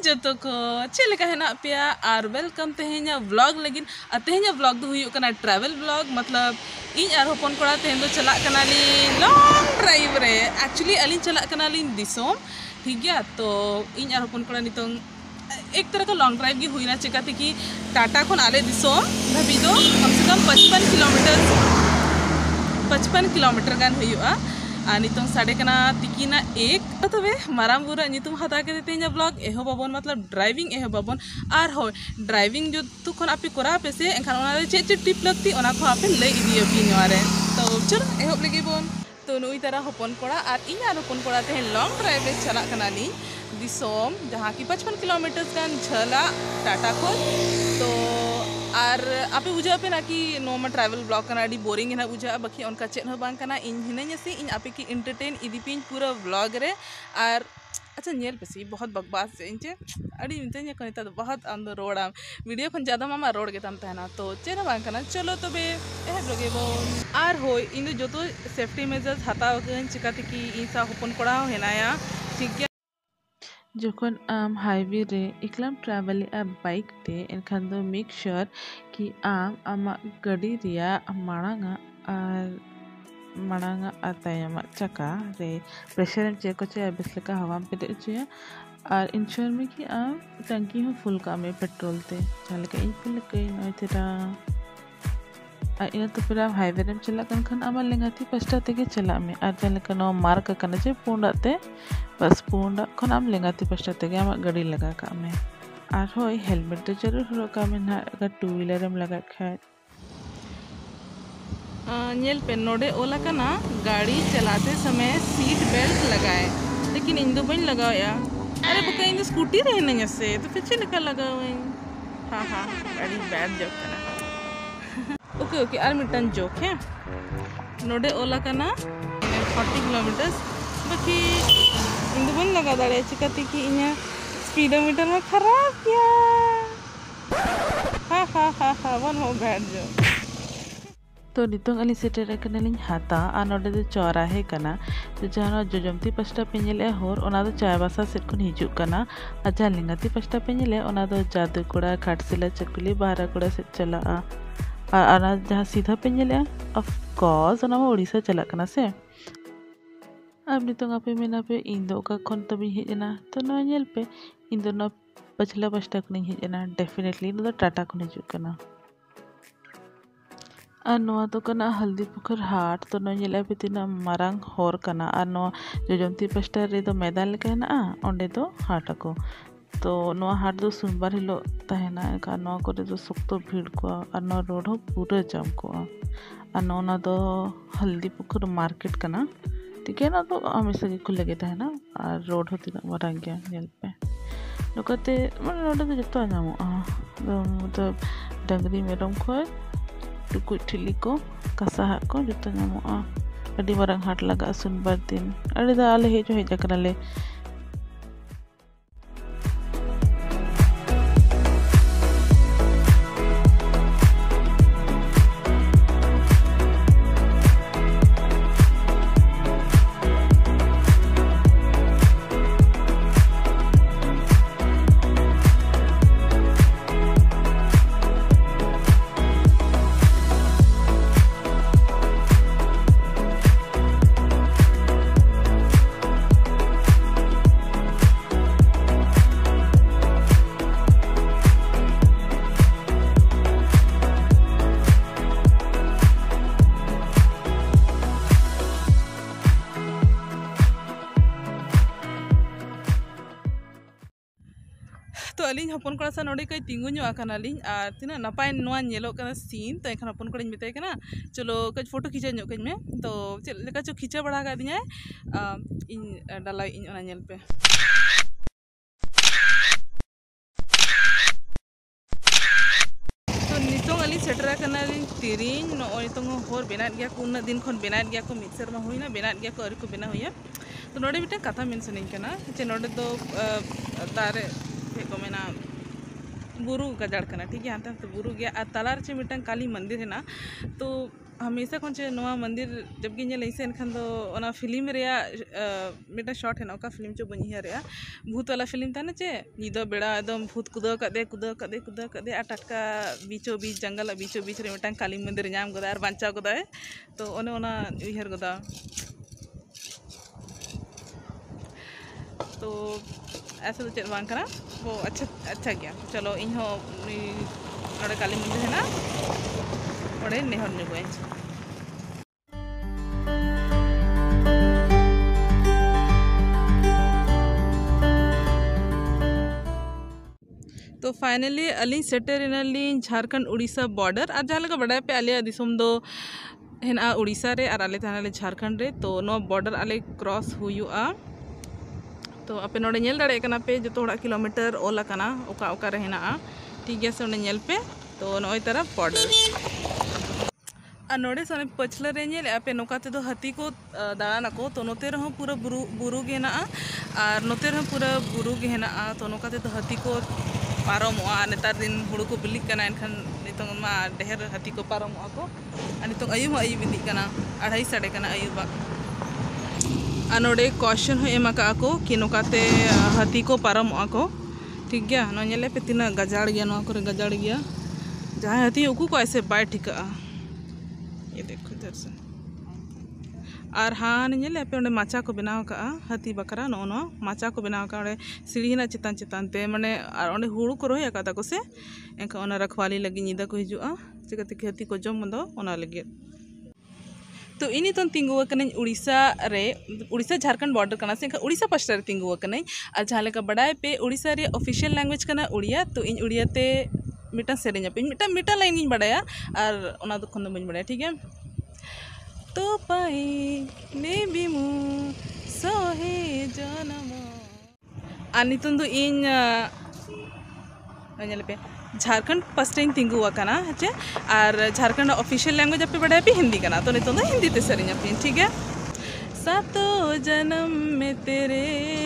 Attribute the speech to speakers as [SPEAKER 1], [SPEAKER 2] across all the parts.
[SPEAKER 1] जतो को चलेका हेना पेया और वेलकम तेहेंजा व्लॉग लगिन तेहेंजा व्लॉग दो हुयुक कना ट्रैवल व्लॉग मतलब इन और होपन कोड़ा तेहें दो चला कना ली लॉन्ग ड्राइव रे एक्चुअली अलिन चला कना ली दिसोम ठीक गया। तो इन और होपन कोड़ा नितों एक तरह का लॉन्ग ड्राइव की हुई ना चिकाते कि टाटा खन आले दिसोम धाबी दो कम से कम 55 किलोमीटर गान हुयुआ और नितों साढ़े कना तिकीना एक तबे माराम बुरा नितुम हता के देते हैं ब्लॉग एहो बाबन मतलब ड्राइविंग एहो बाबन और हो ड्राइविंग जो तो खन आपे कोरा पे से एखान ओना चे चे टिप लगती ओना को आपे लई इदियो भी नोरे। तो चलो एहो लगे बोन तो नुई तरह होपन कोड़ा और इन और होपन कोड़ा ते लॉन्ग ड्राइव रे चला कना ली दिसोम जहाँ की 55 किलोमीटर गान झला टाटा को। तो और आपे बुझा पे ना कि नो ट्रैवल ब्लॉग कना अड़ी बोरिंग ना बुझा बाकी उनका चेन हो बांग कना इन हिने से इन आपे की एंटरटेन इदी पिन पूरा ब्लॉग रे और अच्छा नेल पेसी बहुत बकवास से इनचे अड़ी मिते को नेता बहुत अंदर रोड़ा वीडियो खन ज्यादा मामा रोड के तम तहना तो चेन बांग कना चलो तबे एह लोगे बो और हो इन जो तो सेफ्टी मेजर्स हताव गन चिकाते कि इंसा होपन कोड़ा हेनाया ठीक जोखन आम हाईवे रे इकलाम ट्रैवल बाइक ते एनखान दो मेक श्योर कि आम आमा गाड़ी रिया माड़ांगा और तायमा चका रे प्रेशर एम चेक होचे बिस्लका हवा पे दे और इंश्योर में कि आम टंकी हो फुल का में पेट्रोल ते चल के इन फुल के नय तेरा इन तो फिर आम हाईवे रे चला कन आमा लेंगाती पस्टा ते के चला में और चल के नो मार्क कने जे पुंडाते बस पुंडा खन आम लेंगाती पस्टा ते आमा गाड़ी लगा का में और होय हेलमेट तो जरूर हो का में ना अगर टू व्हीलर में लगा खाए नेल पे नोडे ओला कना गाड़ी चलाते समय सीट बेल्ट लगाए लेकिन इन दो बन लगाओ या अरे बका इन स्कूटी रे न से तो फिर चल लगाओ हां हां गाड़ी बैड जोक कना ओके ओके और मिटन जोक है नोडे ओला कना 40 किलोमीटर बाकी इन दो बन लगा दाड़े चिकाती कि इना स्पीडोमीटर में खराब किया हा हा हा हा वन हो बैड जोक। तो नितों अली सेटर कनालिंग हाता आ नोडे दो चौराहे कना तो जहां जोजमती पस्टा पेंजले होर ओना दो चायबासा सेट खन हिजुक कना आ जहां लिंगाती पस्टा पेंजले ओना दो जादूकोड़ा खाटसिला चकुली बाराकोड़ा से चला आ आना जहां सीधा पेंजले ऑफ कोर्स ओना ओडिशा चला कना से अब नितों आपे मेना पे इन दो का खन तबी हेजना तो नो नेल पे इन दो नो पछला पस्टा खन हेजना डेफिनेटली नो टाटा खन हिजुक कना और नोआ तो कना हल्दी पुखर हाट तो नो नेला पे तिना मारांग होर कना और नो जोजमती पस्टा रे तो मैदान लेका हेना ओंडे तो हाट को तो नोआ हाट दो सोमवार हिलो तहेना का नो करे तो सुक्तो भीड़ को और नो रोड हो पूरा जाम को और नोना दो हल्दी पुखर मार्केट कना ठीक है ना तो हमेशा के खुले के तहेना और रोड होती ना मारांग गया नेल पे लोकते माने रोड तो जतो नामो तो मतलब डंगरी मेरम खोय टुकुई ठिली को कसा को जो नामो अड़ी मारंग हाट लगा सोमवार दिन अड़ी दा आले हे जो हे जकराले तो अलिंग हपन कोड़ा सा नोडे कई तिंगु ᱧᱚᱜ आकाना लिंग और तिना नपाय नोआ ñᱮᱞᱚᱜ ᱠᱟᱱᱟ सीन तो एखन हपन कोड़ा मेताय कना चलो कज फोटो खींचा ᱧᱚᱜ कज में तो चल लेका चो खींचा बड़ा का दिया इन डालाई इन ओना ñᱮल पे तो नितोंग अलिंग सेटरा कना लिंग तिरिंग नो नितोंग होर बेनात गया को उन दिन खन बेनात गया को मिद सेरमा हुइना बेनात गया को अरि को बेना हुइया तो नोडे मिटे कथा मेन सनिंग कना जे नोडे तो दारे को मेना बुरु गजाड़ कना ठीक है हाँ तो बुरु गया और तलार चे मिटन काली मंदिर है ना तो हमेशा को चे नवा मंदिर जब गे नेल इसे एनखान दो ओना फिल्म रे मिटा शॉट है ओका फिल्म चो बनी रे भूत वाला फिल्म था ना चे निदो बेड़ा एकदम भूत कुदा कदे आ टटका बीचो बीच जंगल बीचो बीच रे मिटा काली मंदिर नाम गदा और बांचा गदा तो ओने ओना उहर गदा तो ऐसा तो चल बांग करा वो अच्छा गया। चलो इन हो नोड़े काली मंदिर है ना ओड़े नेहर नुगोय। तो फाइनली अलिंज सेटर लिंज झारखंड उड़ीसा बॉर्डर और जहाँ बड़ा पे आलिया दिसम दो हेना उड़ीसा रे और आले थाना झारखंड रे तो नो बॉर्डर आले क्रॉस हुआ तो आपे नोड़े नेल दाड़े कना पे जो थोड़ा किलोमीटर ओला कना ओका ओका रे हेना ठीक है से ओने नेल पे तो नोय तरफ बॉर्डर और नोड़े सोने पछला रे नेल आपे नोका ते दो हाथी को दाड़ाना को तो नोते रहो पूरा बुरु गे हेना और नोते रहो पूरा बुरु गे हेना तो नोका ते दो हाथी को पारमोआ नेतार दिन हुड़ू को बिलिक कना एनखान नितों मा ढेर हाथी को पारमोआ को और नितों अयुब इदी कना 2:30 साढ़े कना अयुबा और नोड़े क्वेश्चन हो एमा का को कि नोकाते हाथी को पारमोआ को ठीक गया नो नेले पे तीना गजाड़ गया नो करे गजाड़ गया जहाँ हाथी उकू को ऐसे बाय ठिका ये देखो इधर से और हाँ नेले पे ओंडे माचा को बनाव का हाथी बकरा नो नो माचा को बनाव का ओंडे सीढ़ी ना चितान चितान ते माने और ओंडे हुड़ू को रोय का को से एंका ओना रखवाली लगी निदा को हिजुआ चिकाते कि हाथी को जम दो ओना लगे तो इनी तो तिंगुआ कने उड़ीसा झारखंड बॉर्डर कना से उड़ीसा पास्टा रे तिंगुआ कने और जहाँ लेका बड़ाय पे उड़ीसा रे ऑफिशियल लैंग्वेज कना उड़िया तो इन उड़िया ते मिटा सेरेंज पे मिटा लाइन गिन बड़ाया और ओना दो खन दो बन बड़ाया ठीक है तो पाए ले बिमु सोहे जनम आ नितुन दो इन नेल पे झारखंड पास्टेन तिंगुआ कना हे और झारखंड ऑफिशियल लैंग्वेज पे बड़ा पे हिंदी कना तो नितुन दो हिंदी ते सेरेंज पे ठीक है सातों जन्म में तेरे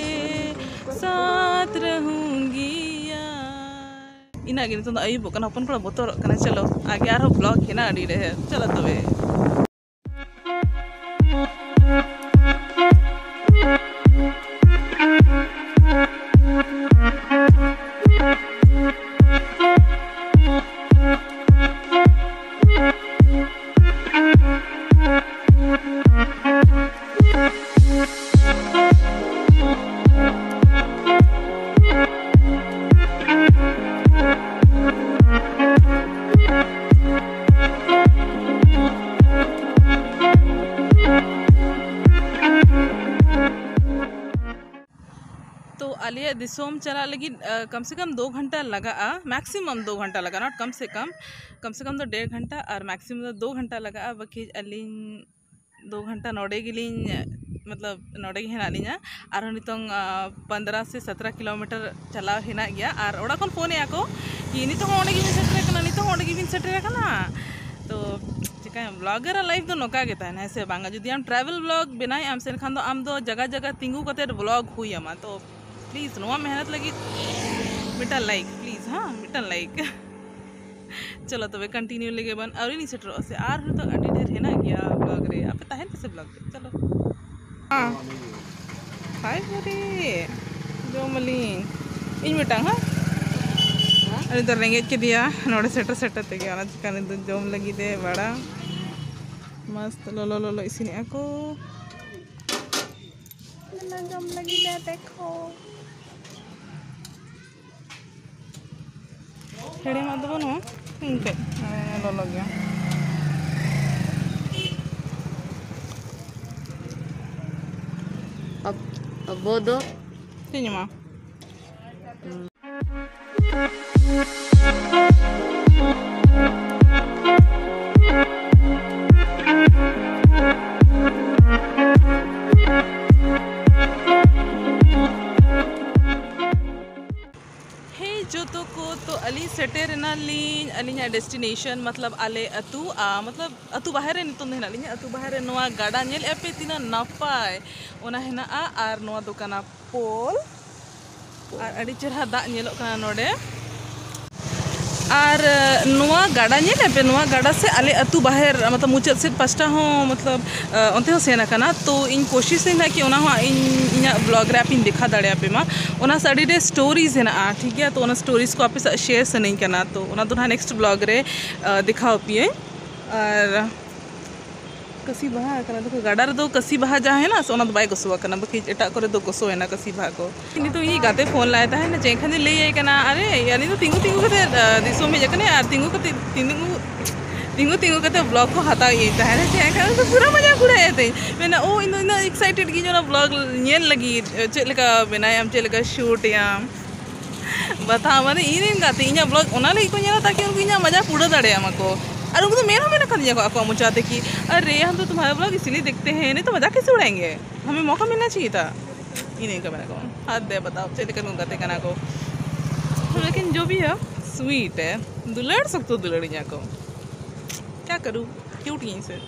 [SPEAKER 1] साथ रहूंगी यार इना गे नितुन दो अयुब कना अपन पड़ा बोतर कना चलो आगे आरो ब्लॉग है ना अड़ी रहे चलो तबे आलिया दिसोम चला लगी कम से कम 2 घंटा लगा मैक्सिमम 2 घंटा लगा नॉट कम से कम तो 1.5 घंटा और मैक्सिमम 2 घंटा लगा बाकी अलिंग 2 घंटा नोड़े गिलिंग मतलब नोड़े हेना लिंजा और नितों 15 से 17 किलोमीटर चला हेना गया और ओड़ा कोन फोन या को कि नितों ओंडे गिबिन सेटर कना नितों ओंडे गिबिन सेटर कना तो चिका ब्लॉगर लाइफ दो नोका गे ताहना से बांगा जदि आम ट्रैवल ब्लॉग बनाई आम सेन खान दो आम दो जगह जगह तिंगू कते ब्लॉग हुई आमा तो प्लीज नोआ मेहनत लगी मिटा लाइक प्लीज हाँ मिटा लाइक चलो तबे कंटिन्यू लेगे बन और नहीं सेटर से आर तो अड़ी ढेर हेना गया ब्लॉग रे आपे ताहेन से ब्लॉग चलो हां हाय गोरे जो मलिंग इन मिटा हां अरे तो रेंगे के दिया नोड़े सेटर सेटर ते गया चिकन दो जोम लगी दे बड़ा मस्त लो लो लो इसी ने को ना जोम लगी दे देखो हेड़े मत बनो इनके लो गया
[SPEAKER 2] अब वो दो
[SPEAKER 1] तीन माँ तो अली सेटेर लिंज अलिंग डेस्टिनेशन मतलब आले अतु मतलब अतु बाहर नितों हेना लिंज अतु बाहर नोआ गाड़ा नेल एपे तीना नापाय ओना हेना आर नोआ दुकाना पोल और अड़ी चेहरा दाग नेलो काना नोडे और नुआ गाड़ा नेले पे नुआ गाड़ा से आले अतु बाहर मतलब मुचाद से पास्टा हो मतलब अंते हो सेना कना तो इन कोशिश है ना कि ओना हो इन ब्लॉग रे आप इन दिखा दाड़े पे मा ओना साड़ी रे स्टोरीज है ना ठीक है तो ओना स्टोरीज को आप शेयर से नहीं करना तो ओना तो नेक्स्ट ब्लॉग रे दिखाओ पिए और कसी बहा करना तो गाड़ा रे दो कसी बहा जा है ना सोना तो बाय गोसवा करना बाकी एटा करे दो गोसो है ना कसी बहा को नि तो ये गाते फोन लाया था है ना जेखने ले जाए करना अरे यानी तो तिंगु तिंगु कते दिसो में जकने यार तिंगु कते तिंगु तिंगु कते ब्लॉग को हता ये था है जेखने तो पूरा मजा उड़ाए थे मैंने ओ इन एक्साइटेड की जो ना ब्लॉग नेल लगी चेक लगा बनाए हम चेक लगा शूट या बता माने इन गाते इना ब्लॉग ओना ले को नेला ताकि उनको इना मजा पूरा दड़े हमको और उनको मेरा मैंने कर दिया आपको हम चाहते कि अरे हम तो तुम्हारा ब्लॉग इसीलिए देखते हैं नहीं तो मजा कैसे उड़ाएंगे हमें मौका मिलना चाहिए था ये नहीं का मैंने को हाथ दे बताओ चले कर कहते कहना को लेकिन जो भी है स्वीट है दुलड़ सकते दुलड़ यहाँ को क्या करूँ क्यूट यहीं से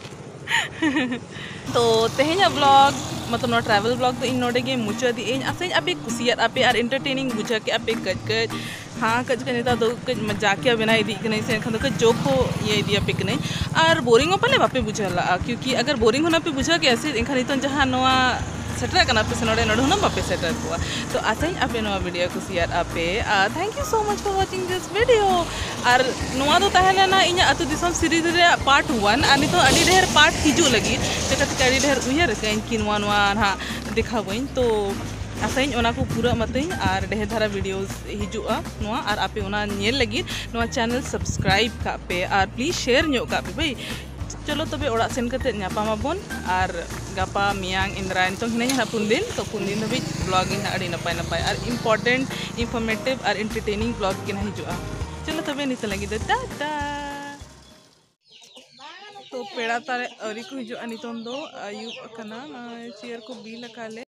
[SPEAKER 1] तो तेहें ब्लॉग मतलब ना ट्रैवल ब्लॉग तो इन नोडे के मुचादी इन आसे आपे कुसिया आपे आर एंटरटेनिंग बुझा के आपे कज हाँ कज नेता तो कज मजाकिया बना इदी कने से खन कज जोक हो ये इदी आपे कने और बोरिंग पले बापे बुझाला क्योंकि अगर बोरिंग होना पे बुझा के ऐसे इनखान नितन जहां नोआ सेटर कना पे नोडे नोडे होना बापे सेटर को तो आसे आपे नोआ वीडियो कुसिया आपे thank you so much for watching this video और नोआ तो तहले ना इना अतु दिसम सीरीज रे पार्ट 1 और नितो अडी ढेर पार्ट हिजू लगी ते अडी ढेर उयर के कि नोआ हाँ दिखा बइन तो आसाइन ओना को पूरा मतई और ढेर धारा वीडियोस हिजुआ नोआ और आपे ओना नेल लगी नोआ चैनल सब्सक्राइब का पे और प्लीज शेयर न्यो का पे भाई चलो तबे ओड़ा सेन कते न्यापामाबोन और गापा मियांग इंद्रा नितो हिना ना पुंदिन तो पुंदिन धबी ब्लॉग इन अड़ी नपाय नपाय और इम्पोर्टेंट इन्फॉर्मेटिव और एंटरटेनिंग ब्लॉग के हिजुआ चलो तबे नित लगी दे टाटा तो पेड़ा तारे अरी को हिजुआ नितों दो आयु कना चेयर को बी लगा ले